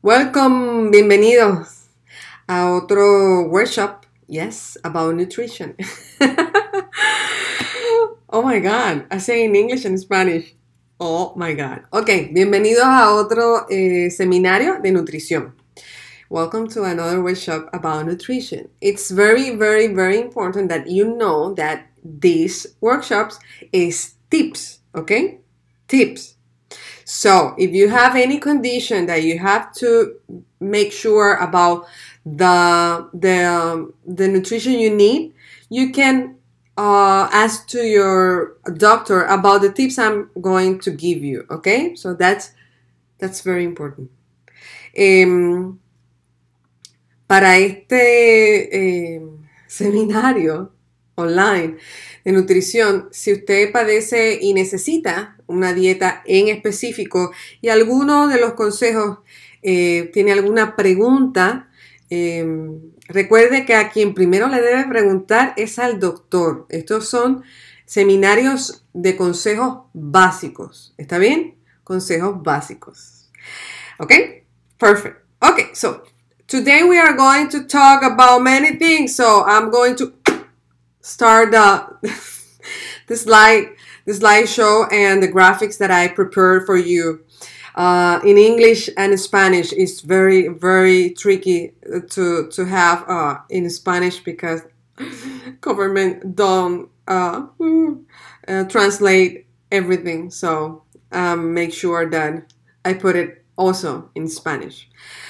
Welcome, bienvenidos a otro workshop, yes, about nutrition. Oh my God, I say in English and Spanish. Oh my God. Ok, bienvenidos a otro seminario de nutrición. Welcome to another workshop about nutrition. It's very, very, very important that you know that these workshops is tips, okay? Tips. So if you have any condition that you have to make sure about the nutrition you need, you can ask to your doctor about the tips I'm going to give you. Okay, so that's very important. Para este seminario online de nutrición, si usted padece y necesita una dieta en específico y alguno de los consejos tiene alguna pregunta, recuerde que a quien primero le debe preguntar es al doctor. Estos son seminarios de consejos básicos. ¿Está bien? Consejos básicos. ¿Ok? Perfect. Okay, so today we are going to talk about many things. So I'm going to start the slideshow and the graphics that I prepared for you. In English and Spanish, it's very, very tricky to have in Spanish because government don't translate everything. So make sure that I put it also in Spanish.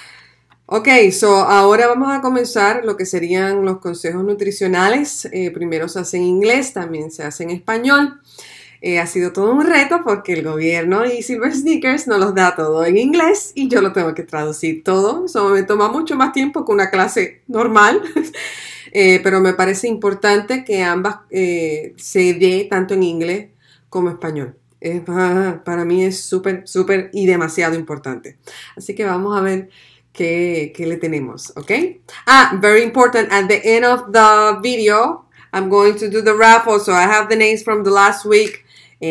Ok, so ahora vamos a comenzar lo que serían los consejos nutricionales. Primero se hace en inglés, también se hace en español. Ha sido todo un reto porque el gobierno y Silver Sneakers nos los da todo en inglés y yo lo tengo que traducir todo. Eso me toma mucho más tiempo que una clase normal, pero me parece importante que ambas se dé tanto en inglés como español. Para mí es súper, súper y demasiado importante. Así que vamos a ver ¿qué le tenemos? Okay. Very important. At the end of the video, I'm going to do the raffle. So I have the names from the last week,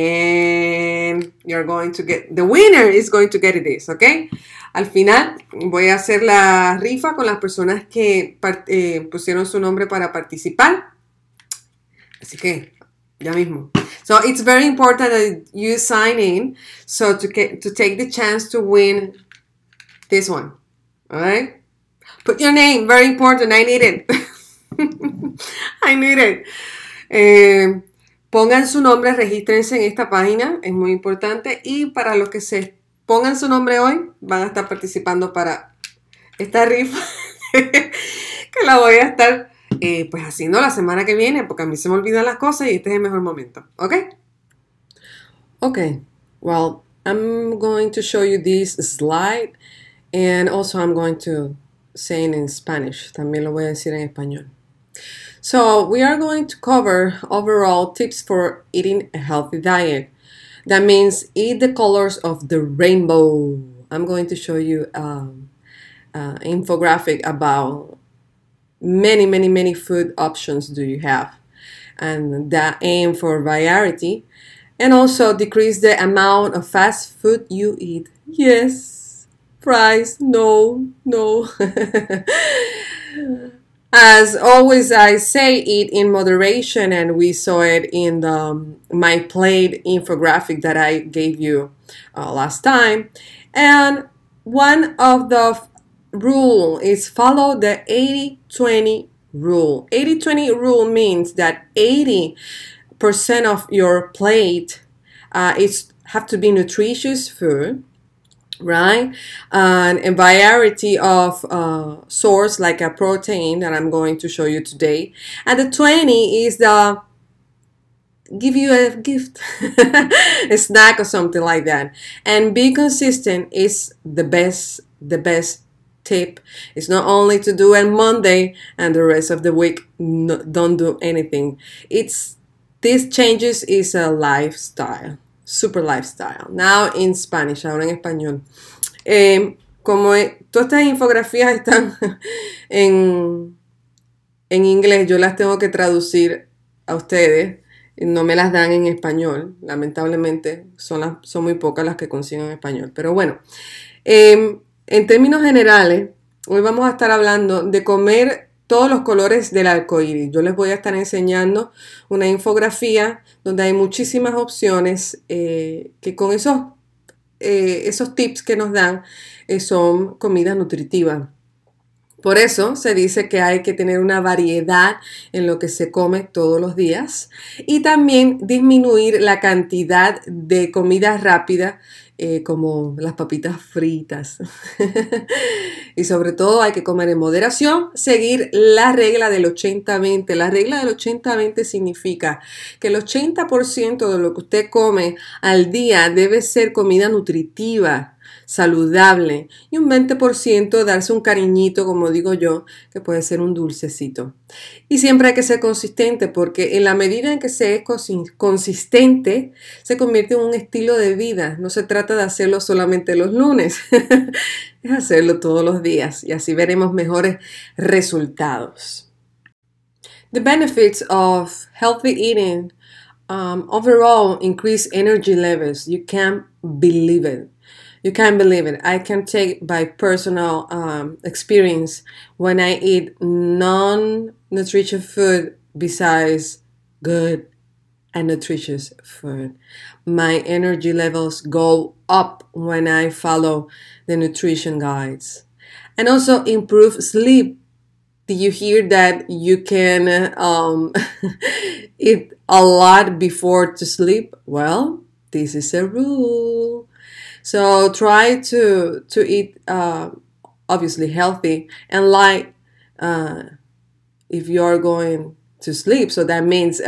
and you're going to get the winner is going to get this. Okay. Al final voy a hacer la rifa con las personas que pusieron su nombre para participar. Así que ya mismo. So it's very important that you sign in so to take the chance to win this one. All right, put your name, very important. I need it. I need it. Pongan su nombre, regístrense en esta página, es muy importante. Y para los que se pongan su nombre hoy, van a estar participando para esta rifa que la voy a estar pues haciendo la semana que viene, porque a mí se me olvidan las cosas y este es el mejor momento. ¿Ok? Ok, well, I'm going to show you this slide. And also I'm going to say it in Spanish. También lo voy a decir en español. So we are going to cover overall tips for eating a healthy diet. That means eat the colors of the rainbow. I'm going to show you an infographic about many food options do you have. And that aim for variety. And also decrease the amount of fast food you eat. Yes. Fries, no. As always, I say eat in moderation, and we saw it in the My Plate infographic that I gave you last time. And one of the rule is follow the 80-20 rule. 80-20 rule means that 80% of your plate have to be nutritious food. Right? And a variety of source like a protein that I'm going to show you today. And the 20 is the give you a gift, a snack or something like that. And be consistent is the best tip. It's not only to do it Monday and the rest of the week don't do anything. These changes is a lifestyle. Super lifestyle. Now in Spanish, ahora en español. Como todas estas infografías están en inglés, yo las tengo que traducir a ustedes. No me las dan en español. Lamentablemente son muy pocas las que consiguen en español. Pero bueno, en términos generales, hoy vamos a estar hablando de comer todos los colores del arco iris. Yo les voy a estar enseñando una infografía donde hay muchísimas opciones que con esos tips que nos dan son comidas nutritivas. Por eso se dice que hay que tener una variedad en lo que se come todos los días y también disminuir la cantidad de comida rápida como las papitas fritas. Y sobre todo hay que comer en moderación, seguir la regla del 80-20. La regla del 80-20 significa que el 80% de lo que usted come al día debe ser comida nutritiva, saludable, y un 20% darse un cariñito, como digo yo, que puede ser un dulcecito. Y siempre hay que ser consistente, porque en la medida en que se es consistente, se convierte en un estilo de vida. No se trata de hacerlo solamente los lunes, es hacerlo todos los días, y así veremos mejores resultados. The benefits of healthy eating overall increase energy levels. You can't believe it. You can't believe it. I can take by personal experience when I eat non-nutritious food besides good and nutritious food. My energy levels go up when I follow the nutrition guides. And also improve sleep. Did you hear that you can eat a lot before to sleep? Well, this is a rule. So try to eat obviously healthy and light if you are going to sleep. So that means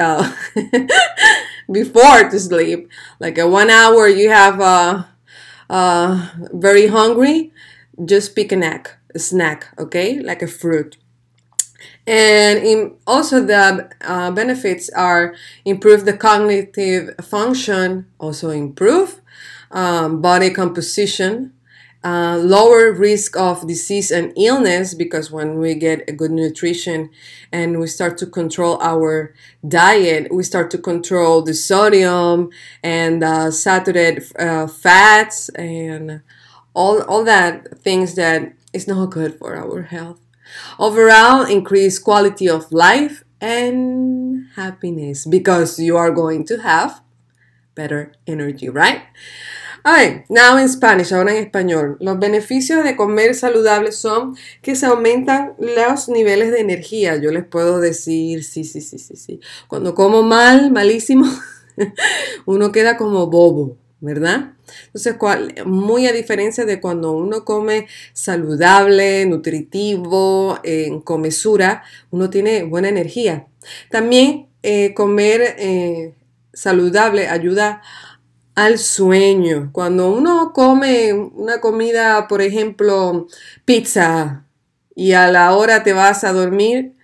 before to sleep, like a 1 hour you have very hungry, just pick a snack, okay, like a fruit. And also the benefits are improve the cognitive function, also improve body composition, lower risk of disease and illness, because when we get a good nutrition and we start to control our diet, we start to control the sodium and saturated fats and all that things that is not good for our health. Overall, increase quality of life and happiness, because you are going to have better energy, right? Alright, now in Spanish, ahora en español. Los beneficios de comer saludable son que se aumentan los niveles de energía. Yo les puedo decir, sí. Cuando como malísimo, uno queda como bobo, ¿verdad? Entonces, muy a diferencia de cuando uno come saludable, nutritivo, con mesura, uno tiene buena energía. También comer saludable ayuda al sueño. Cuando uno come una comida, por ejemplo, pizza, y a la hora te vas a dormir,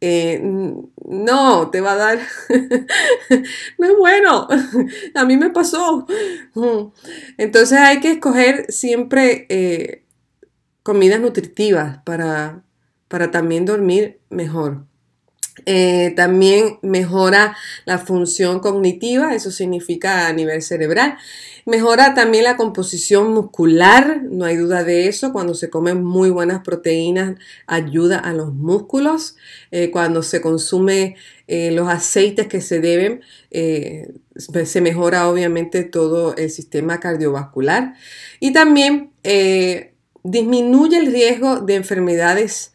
no, te va a dar, no es bueno, a mí me pasó. Entonces hay que escoger siempre comidas nutritivas para también dormir mejor. También mejora la función cognitiva, eso significa a nivel cerebral. Mejora también la composición muscular, no hay duda de eso. Cuando se comen muy buenas proteínas, ayuda a los músculos. Cuando se consume los aceites que se deben, se mejora obviamente todo el sistema cardiovascular. Y también disminuye el riesgo de enfermedades.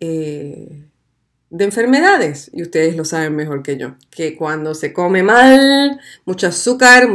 Y ustedes lo saben mejor que yo, que cuando se come mal, mucho azúcar,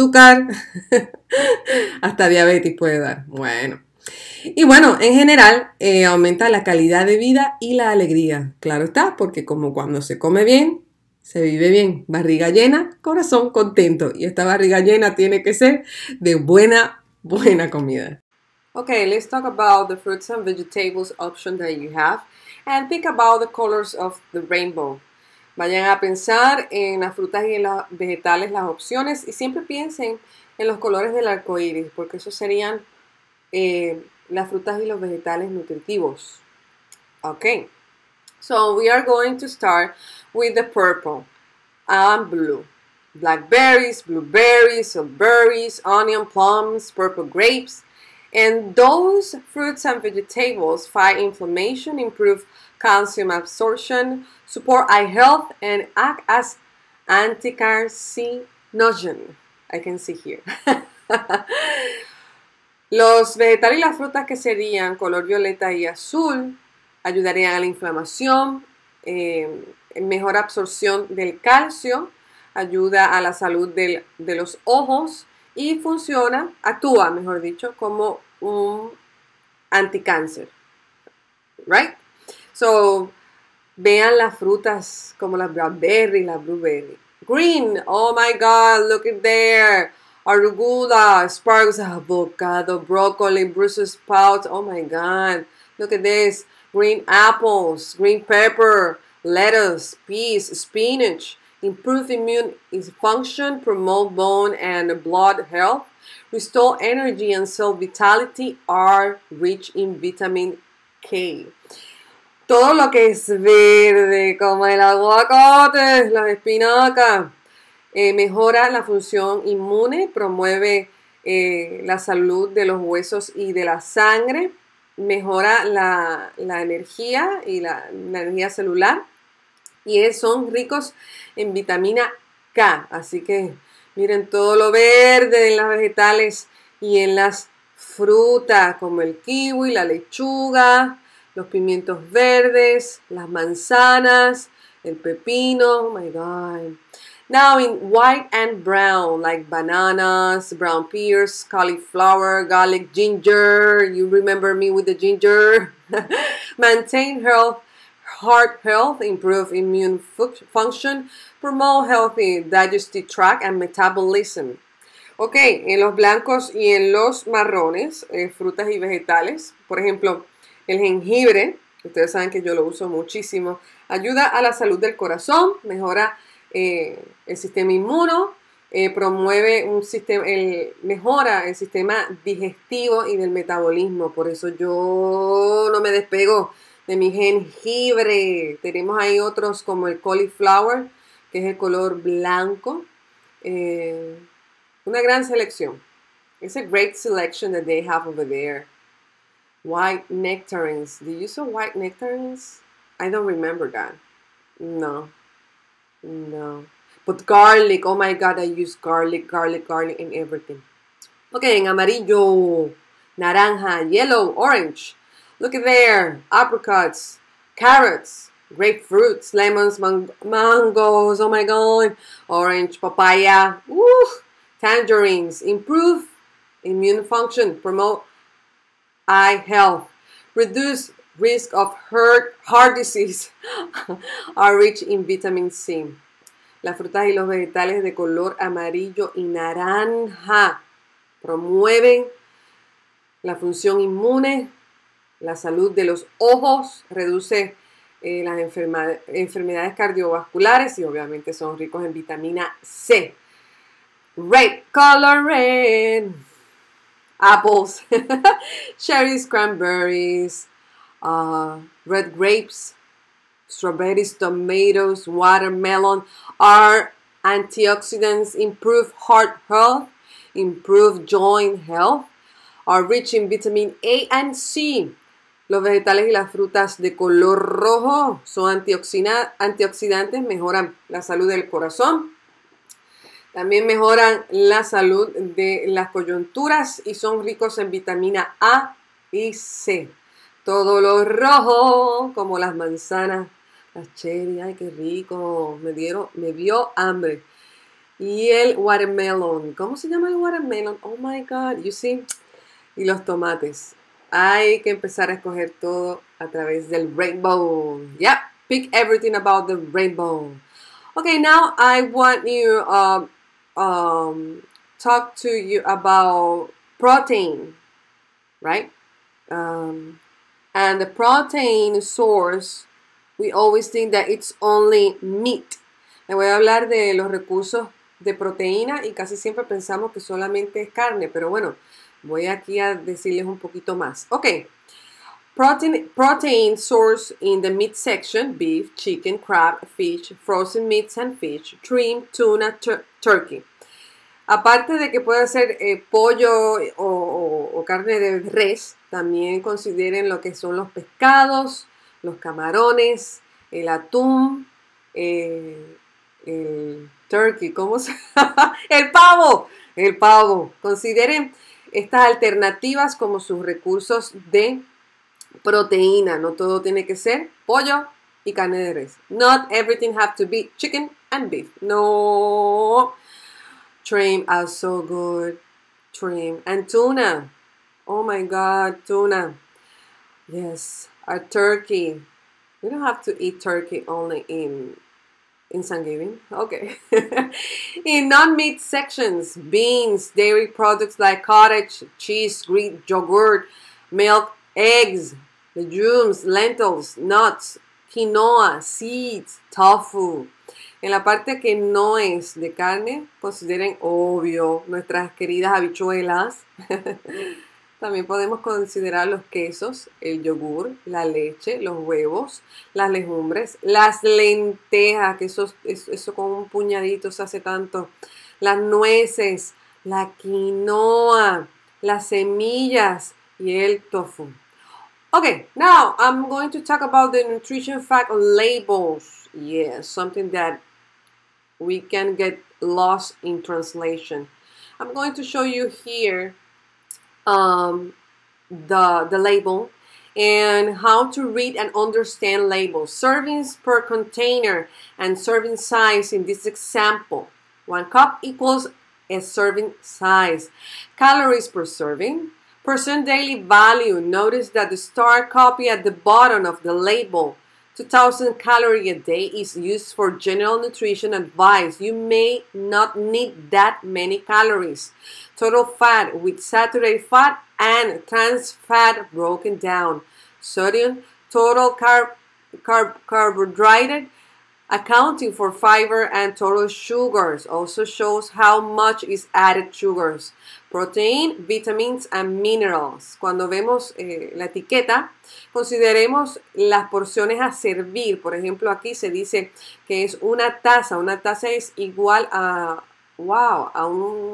hasta diabetes puede dar. Bueno, y bueno, en general aumenta la calidad de vida y la alegría, claro está, porque como cuando se come bien, se vive bien. Barriga llena, corazón contento, y esta barriga llena tiene que ser de buena comida. Okay, let's talk about the fruits and vegetables option that you have. And think about the colors of the rainbow. Vayan a pensar en las frutas y en los vegetales, las opciones, y siempre piensen en los colores del arco iris, porque esos serían las frutas y los vegetales nutritivos. Okay, so we are going to start with the purple and blue. Blackberries, blueberries, berries, onion, plums, purple grapes. And those fruits and vegetables fight inflammation, improve calcium absorption, support eye health, and act as anti-carcinogen. I can see here. Los vegetales y las frutas que serían color violeta y azul ayudarían a la inflamación, mejor absorción del calcio, ayuda a la salud de los ojos y actúa, mejor dicho, como un anticáncer. Right? So, vean las frutas como las blackberry, las blueberry. Green, oh my God, look at there. Arugula, asparagus, avocado, broccoli, Brussels sprouts. Oh my God, look at this. Green apples, green pepper, lettuce, peas, spinach. Improve immune function, promote bone and blood health, restore energy and cell vitality, are rich in vitamin K. Todo lo que es verde, como el aguacate, las espinacas, mejora la función inmune, promueve la salud de los huesos y de la sangre, mejora la energía y la energía celular, y son ricos en vitamina K. Así que miren todo lo verde en las vegetales y en las frutas, como el kiwi, la lechuga, los pimientos verdes, las manzanas, el pepino. Oh my God. Now in white and brown, like bananas, brown pears, cauliflower, garlic, ginger. You remember me with the ginger. Maintain heart health, improve immune function, promote healthy digestive tract and metabolism. Ok, en los blancos y en los marrones, frutas y vegetales, por ejemplo, el jengibre, ustedes saben que yo lo uso muchísimo, ayuda a la salud del corazón, mejora el sistema inmuno, promueve mejora el sistema digestivo y del metabolismo. Por eso yo no me despego de mi jengibre. Tenemos ahí otros como el cauliflower, que es el color blanco. Una gran selección. It's a great selection that they have over there. White nectarines. Do you saw white nectarines? I don't remember that. No. But garlic. Oh my God, I use garlic in everything. Okay, en amarillo, naranja, yellow, orange. Look at there. Apricots, carrots, grapefruits, lemons, mangoes. Oh my God. Orange, papaya. Tangerines. Improve immune function. Promote eye health. Reduce risk of heart disease. Are rich in vitamin C. Las frutas y los vegetales de color amarillo y naranja promueven la función inmune, la salud de los ojos, reduce las enfermedades cardiovasculares y obviamente son ricos en vitamina C. Red, color red. Apples, cherries, cranberries, red grapes, strawberries, tomatoes, watermelon are antioxidants, improve heart health, improve joint health, are rich in vitamin A and C. Los vegetales y las frutas de color rojo son antioxidantes, mejoran la salud del corazón. También mejoran la salud de las coyunturas y son ricos en vitamina A y C. Todo lo rojo, como las manzanas, las cherry, ay qué rico, me dio hambre. Y el watermelon, ¿cómo se llama el watermelon? Oh my God, you see. Y los tomates. Hay que empezar a escoger todo a través del rainbow. Yep, pick everything about the rainbow. Okay, now I want you talk to you about protein, right? And the protein source, we always think that it's only meat. Le voy a hablar de los recursos de proteína y casi siempre pensamos que solamente es carne, pero bueno, voy aquí a decirles un poquito más. Okay, protein source in the meat section: beef, chicken, crab, fish, frozen meats and fish, shrimp, tuna, turkey. Aparte de que puede ser pollo o carne de res, también consideren lo que son los pescados, los camarones, el atún, el turkey, ¿cómo se llama? El pavo. Consideren estas alternativas como sus recursos de proteína. No todo tiene que ser pollo y carne de res. Not everything have to be chicken and beef. No. Shrimp are so good. Shrimp and tuna. Oh my God, tuna. Yes, a turkey. We don't have to eat turkey only in Thanksgiving. Okay. In non-meat sections, beans, dairy products like cottage cheese, Greek yogurt, milk, eggs, legumes, lentils, nuts, quinoa, seeds, tofu. En la parte que no es de carne, consideren, obvio, nuestras queridas habichuelas. También podemos considerar los quesos, el yogur, la leche, los huevos, las legumbres, las lentejas, que eso con un puñadito se hace tanto, las nueces, la quinoa, las semillas y el tofu. Okay, now I'm going to talk about the nutrition fact labels. Yes, something that we can get lost in translation. I'm going to show you here the label and how to read and understand labels. Servings per container and serving size in this example. 1 cup equals a serving size. Calories per serving. Percent daily value. Notice that the star copy at the bottom of the label, 2,000 calories a day, is used for general nutrition advice. You may not need that many calories. Total fat with saturated fat and trans fat broken down. Sodium, total carbohydrate, accounting for fiber and total sugars. Also shows how much is added sugars. Protein, vitamins and minerals. Cuando vemos la etiqueta, consideremos las porciones a servir. Por ejemplo, aquí se dice que es una taza. Una taza es igual a, wow, a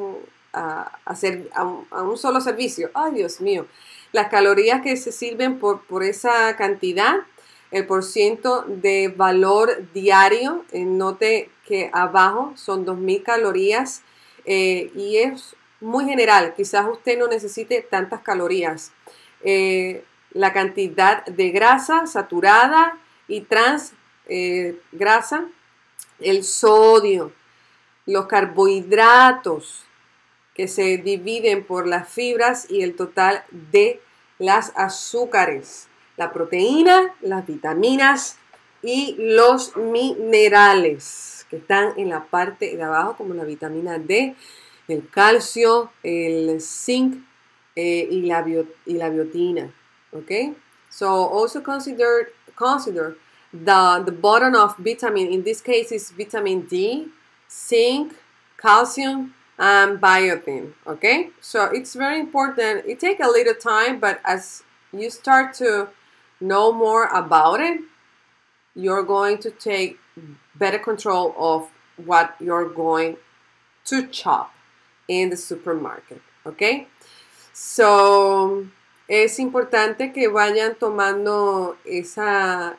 un solo servicio. Ay, Dios mío. Las calorías que se sirven por esa cantidad, el porciento de valor diario, note que abajo son 2.000 calorías y es muy general. Quizás usted no necesite tantas calorías. La cantidad de grasa saturada y trans grasa, el sodio, los carbohidratos que se dividen por las fibras y el total de las azúcares, la proteína, las vitaminas y los minerales que están en la parte de abajo, como la vitamina D, el calcio, el zinc y la biotina. Okay, so also consider the bottom of vitamin. In this case, is vitamin D, zinc, calcium, and biotin. Okay, so it's very important. It takes a little time, but as you start to know more about it, you're going to take better control of what you're going to shop in the supermarket. Okay, so es importante que vayan tomando esa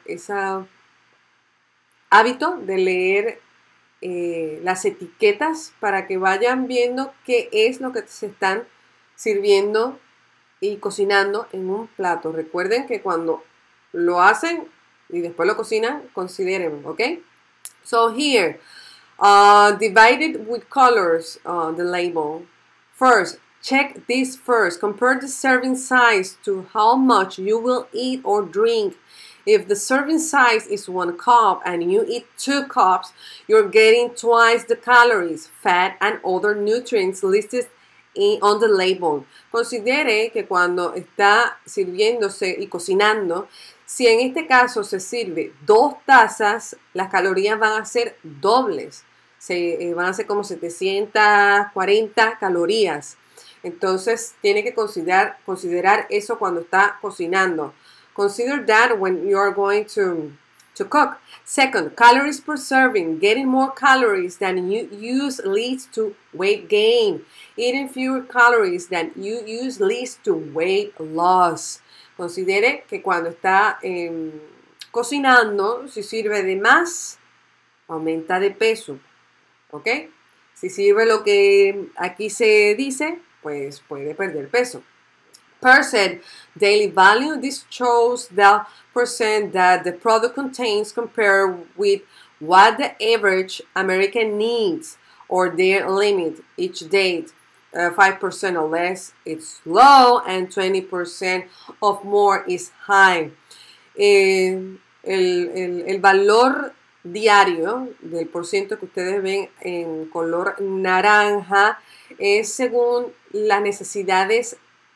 hábito de leer las etiquetas para que vayan viendo qué es lo que se están sirviendo y cocinando en un plato. Recuerden que cuando lo hacen y después lo cocinan, consideren, ¿ok? So here, divided with colors, the label. First, check this first. Compare the serving size to how much you will eat or drink. If the serving size is 1 cup and you eat 2 cups, you're getting twice the calories, fat, and other nutrients listed on the label. Considere que cuando está sirviéndose y cocinando, si en este caso se sirve 2 tazas, las calorías van a ser dobles. Van a ser como 740 calorías. Entonces, tiene que considerar eso cuando está cocinando. Consider that when you are going to to cook. Second, calories per serving. Getting more calories than you use leads to weight gain. Eating fewer calories than you use leads to weight loss. Considere que cuando está cocinando, si sirve de más, aumenta de peso. ¿Ok? Si sirve lo que aquí se dice, pues puede perder peso. Percent daily value. This shows the percent that the product contains compared with what the average American needs or their limit each day. 5% or less, it's low, and 20% of more is high. El valor diario del porciento que ustedes ven en color naranja es según las necesidades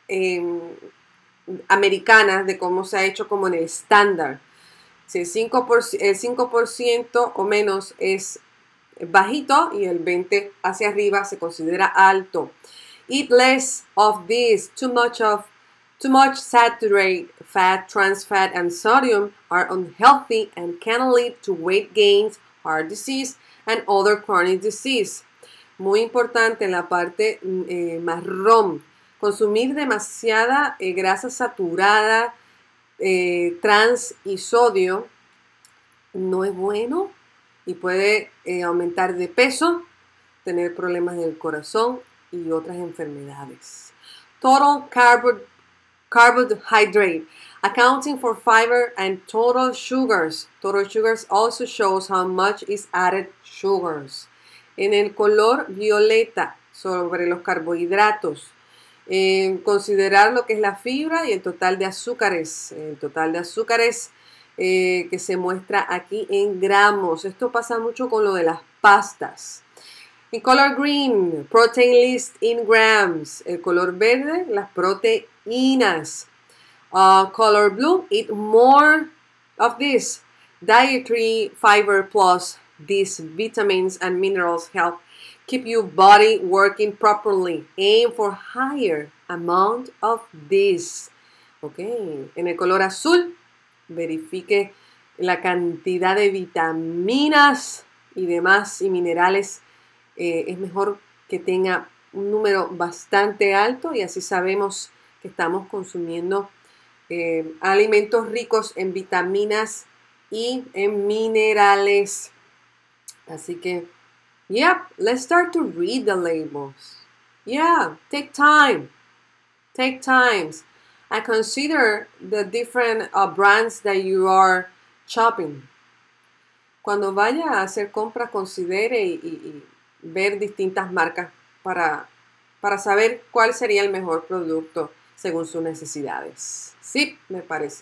americanas de cómo se ha hecho como en el estándar. Si el 5% o menos es bajito y el 20% hacia arriba se considera alto. Eat less of this. Too much saturated fat, trans fat, and sodium are unhealthy and can lead to weight gains, heart disease, and other chronic disease. Muy importante en la parte marrón. Consumir demasiada grasa saturada, trans y sodio no es bueno y puede aumentar de peso, tener problemas del corazón y otras enfermedades. Total carbohydrate, accounting for fiber and total sugars. Total sugars also shows how much is added sugars. En el color violeta, sobre los carbohidratos, considerar lo que es la fibra y el total de azúcares. El total de azúcares que se muestra aquí en gramos. Esto pasa mucho con lo de las pastas. En color green, protein list in grams. El color verde, las proteínas. Color blue, eat more of this. Dietary fiber plus these vitamins and minerals help keep your body working properly. Aim for higher amount of this. Ok. En el color azul, verifique la cantidad de vitaminas y demás y minerales. Es mejor que tenga un número bastante alto y así sabemos que estamos consumiendo alimentos ricos en vitaminas y en minerales. Así que, yeah, let's start to read the labels. Yeah, take time. Take times. And consider the different brands that you are shopping. Cuando vaya a hacer compras, considere y ver distintas marcas para saber cuál sería el mejor producto según sus necesidades. Sí, me parece.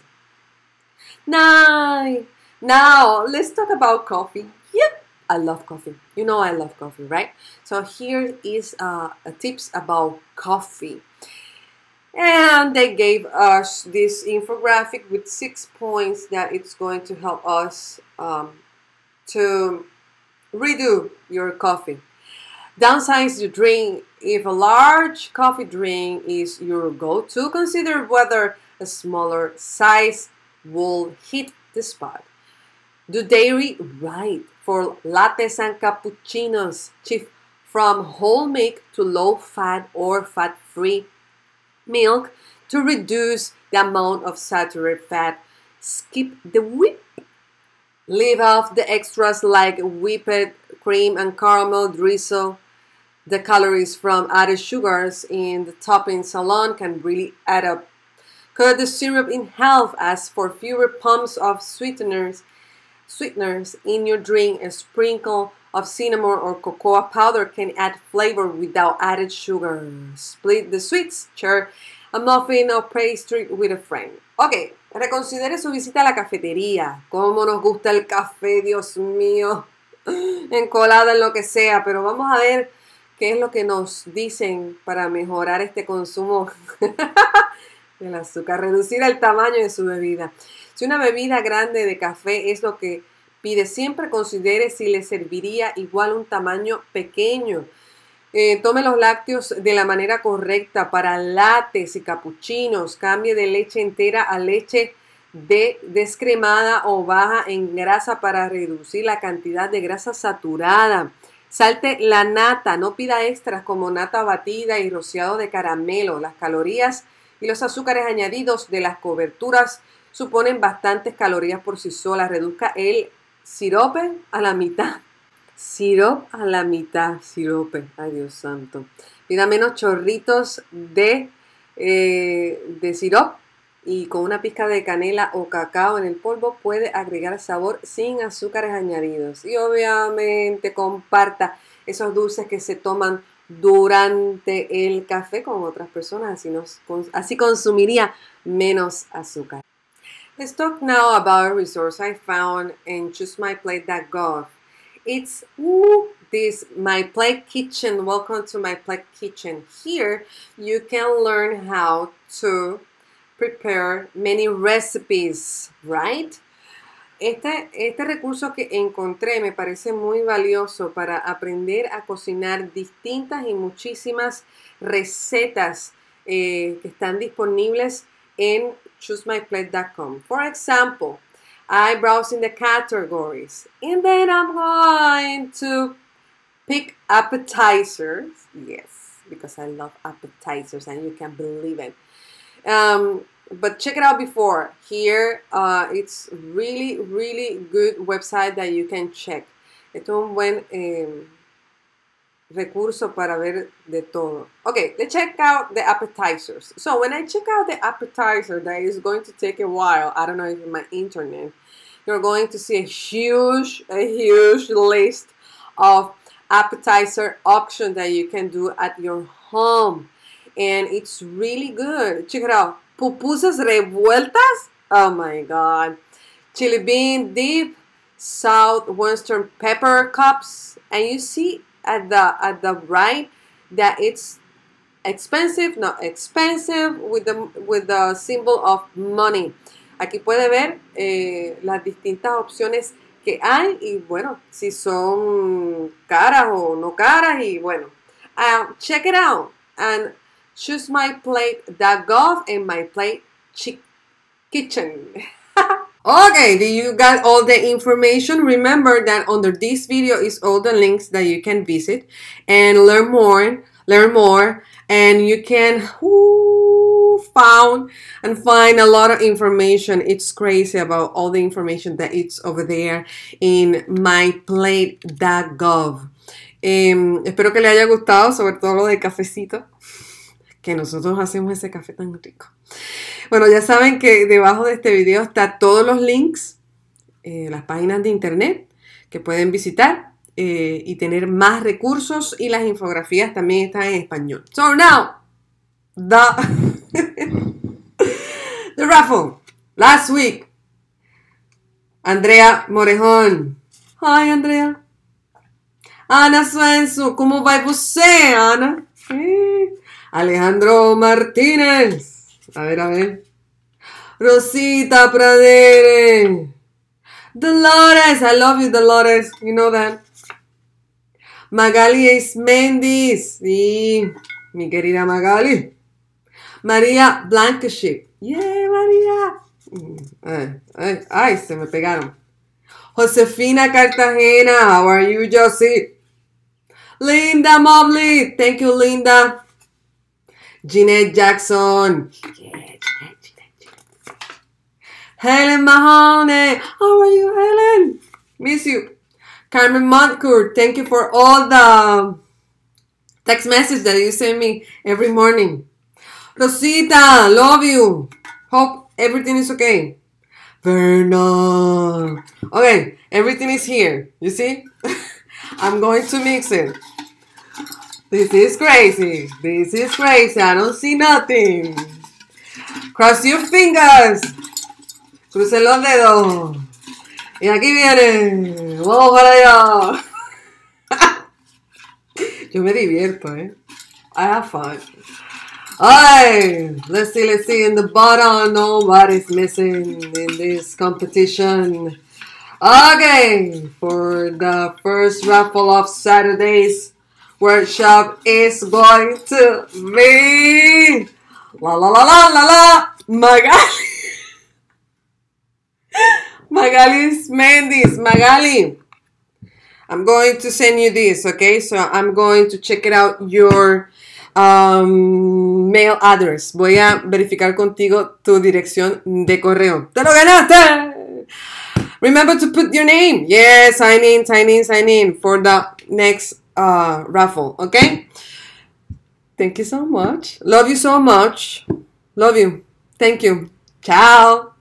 Now, let's talk about coffee. Yep, I love coffee. You know I love coffee, right? So here is a tips about coffee. And they gave us this infographic with 6 points that it's going to help us to redo your coffee. Downsize your drink. If a large coffee drink is your go-to, consider whether a smaller size will hit the spot. Do dairy right for lattes and cappuccinos. Shift from whole milk to low-fat or fat-free milk to reduce the amount of saturated fat. Skip the whip. Leave off the extras like whipped cream and caramel drizzle. The calories from added sugars in the topping salon can really add up. Cut the syrup in half. Ask for fewer pumps of sweeteners in your drink. A sprinkle of cinnamon or cocoa powder can add flavor without added sugar. Split the sweets. Share a muffin or pastry with a friend. Ok, reconsidere su visita a la cafetería. Cómo nos gusta el café, Dios mío. Encolada en lo que sea, pero vamos a ver qué es lo que nos dicen para mejorar este consumo del azúcar. Reducir el tamaño de su bebida. Si una bebida grande de café es lo que pide, siempre considere si le serviría igual un tamaño pequeño. Tome los lácteos de la manera correcta para lattes y capuchinos. Cambie de leche entera a leche descremada o baja en grasa para reducir la cantidad de grasa saturada. Salte la nata, no pida extras como nata batida y rociado de caramelo. Las calorías y los azúcares añadidos de las coberturas suponen bastantes calorías por sí solas. Reduzca el sirope a la mitad. Sirope a la mitad. Sirope. Ay, Dios santo. Pida menos chorritos de sirope. Y con una pizca de canela o cacao en el polvo puede agregar sabor sin azúcares añadidos. Y obviamente comparta esos dulces que se toman durante el café con otras personas. Así consumiría menos azúcar. Let's talk now about a resource I found in ChooseMyPlate.gov. It's this My Plate Kitchen. Welcome to My Plate Kitchen. Here you can learn how to prepare many recipes, right? Este recurso que encontré me parece muy valioso para aprender a cocinar distintas y muchísimas recetas que están disponibles en ChooseMyPlate.com. For example, I browse in the categories and then I'm going to pick appetizers. Yes, because I love appetizers and you can't believe it. But check it out before. Here, it's really good website that you can check. Esto es un buen recurso para ver de todo. Okay, let's check out the appetizers. So when I check out the appetizer, that is going to take a while. I don't know if in my internet, you're going to see a huge list of appetizer options that you can do at your home. And it's really good. Check it out. Pupusas revueltas. Oh my God. Chili bean dip. Southwestern pepper cups. And you see at the right that it's expensive, not expensive, with the symbol of money. Aquí puede ver las distintas opciones que hay y bueno, si son caras o no caras y bueno. Check it out and ChooseMyPlate.gov and My Plate Kitchen. Okay, do you got all the information? Remember that under this video is all the links that you can visit and learn more, and you can find a lot of information. It's crazy about all the information that it's over there in myplate.gov. Espero que le haya gustado, sobre todo lo del cafecito, que nosotros hacemos ese café tan rico. Bueno, ya saben que debajo de este video está todos los links, las páginas de internet que pueden visitar y tener más recursos, y las infografías también están en español. So now, the raffle. Last week, Andrea Morejón. Hi, Andrea. Ana Suenzo, ¿cómo va você, Ana? Alejandro Martínez. A ver. Rosita Pradere. Dolores, I love you, Dolores. You know that. Magali Ismendis. Sí, mi querida Magali. María Blankenship. Yeah, María. Ay, se me pegaron. Josefina Cartagena. How are you, Josie? Linda Mobley. Thank you, Linda. Jeanette Jackson. Yeah, Jeanette. Helen Mahoney. How are you, Helen? Miss you. Carmen Montcourt. Thank you for all the text messages that you send me every morning. Rosita, love you. Hope everything is okay. Vernon. Okay, everything is here. You see? I'm going to mix it. This is crazy. I don't see nothing. Cross your fingers. Crucen los dedos. Y aquí viene. Vamos para allá. Yo me divierto, I have fun. Alright, let's see. In the bottom, nobody's missing in this competition. Okay, for the first raffle of Saturday's workshop is going to be Magali. Magalis Mendes. Magali, I'm going to send you this, okay? So I'm going to check it out your mail address. Voy a verificar contigo tu dirección de correo. ¡Te lo ganaste! Remember to put your name. Yes, sign in for the next raffle, okay? Thank you so much. Love you so much. Love you. Thank you. Ciao.